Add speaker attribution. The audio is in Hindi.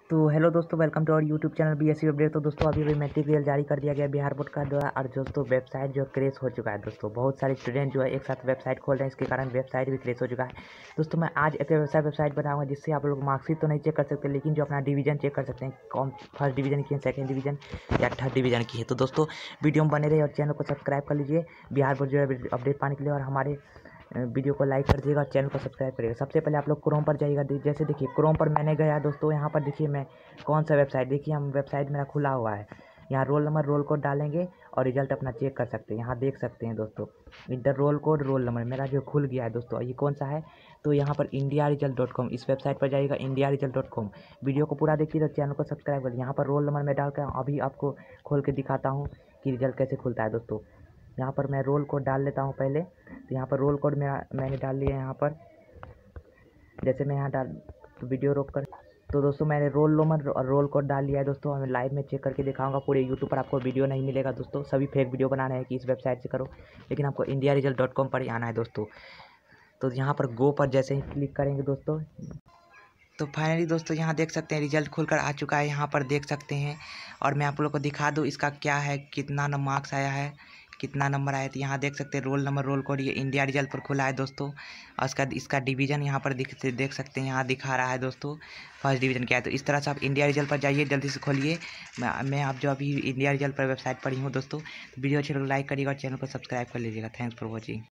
Speaker 1: तो हेलो दोस्तों, welcome to our YouTube channel BSc update. तो दोस्तों अभी मैट्रिक रिजल्ट जारी कर दिया गया बिहार बोर्ड का द्वारा। और दोस्तों वेबसाइट जो क्रेश हो चुका है दोस्तों, बहुत सारे स्टूडेंट जो है एक साथ वेबसाइट खोल रहे हैं, इसके कारण वेबसाइट भी क्रेश हो चुका है। दोस्तों मैं आज एक ऐसा वेबसाइट बनाऊंगा जिससे आप लोग मार्कशीट तो नहीं चेक कर सकते, लेकिन जो अपना डिवीजन चेक कर सकते हैं, कौन फर्स्ट डिवीजन की है, सेकेंड डिवीजन या थर्ड डिवीजन की है। तो दोस्तों वीडियो में बने रहे और चैनल को सब्सक्राइब कर लीजिए बिहार बोर्ड जो है अपडेट पाने के लिए, और हमारे वीडियो को लाइक कर दीजिएगा और चैनल को सब्सक्राइब करिएगा। सबसे पहले आप लोग क्रोम पर जाइएगा। जैसे देखिए क्रोम पर मैंने गया दोस्तों, यहाँ पर देखिए मैं कौन सा वेबसाइट, देखिए हम वेबसाइट मेरा खुला हुआ है। यहाँ रोल नंबर रोल कोड डालेंगे और रिजल्ट अपना चेक कर सकते हैं। यहाँ देख सकते हैं दोस्तों, enter roll code roll number मेरा जो खुल गया है दोस्तों। ये कौन सा है, तो यहाँ पर indiaresult.com, इस वेबसाइट पर जाइएगा indiaresult.com। वीडियो को पूरा देखिए तो चैनल को सब्सक्राइब करिए। यहाँ पर रोल नंबर मैं डालकर अभी आपको खोल के दिखाता हूँ कि रिजल्ट कैसे खुलता है दोस्तों। यहाँ पर मैं रोल कोड डाल लेता हूँ पहले। तो यहाँ पर रोल कोड मैंने डाल लिया है। यहाँ पर जैसे मैं यहाँ डाल तो वीडियो रोक कर, तो दोस्तों मैंने रोल नंबर और रोल कोड डाल लिया है दोस्तों। मैं लाइव में चेक करके दिखाऊंगा। पूरे यूट्यूब पर आपको वीडियो नहीं मिलेगा दोस्तों, सभी फेक वीडियो बनाने हैं कि इस वेबसाइट से करो, लेकिन आपको indiaresult.com पर ही आना है दोस्तों। तो यहाँ पर गो पर जैसे ही क्लिक करेंगे दोस्तों, तो फाइनली दोस्तों यहाँ देख सकते हैं रिजल्ट खुलकर आ चुका है। यहाँ पर देख सकते हैं, और मैं आप लोग को दिखा दूँ इसका क्या है, कितना मार्क्स आया है, कितना नंबर आया। तो यहाँ देख सकते हैं रोल नंबर रोल कोड, ये इंडिया रिजल्ट पर खुला है दोस्तों। और इसका डिवीज़न यहाँ पर देख सकते हैं, यहाँ दिखा रहा है दोस्तों फर्स्ट डिवीज़न क्या है। तो इस तरह से आप इंडिया रिजल्ट पर जाइए, जल्दी से खोलिए। मैं आप जो अभी इंडिया रिजल्ट पर वेबसाइट पर ही हूँ दोस्तों। तो वीडियो अच्छे लोग लाइक करिएगा और चैनल को सब्सक्राइब कर लीजिएगा। Thanks for watching.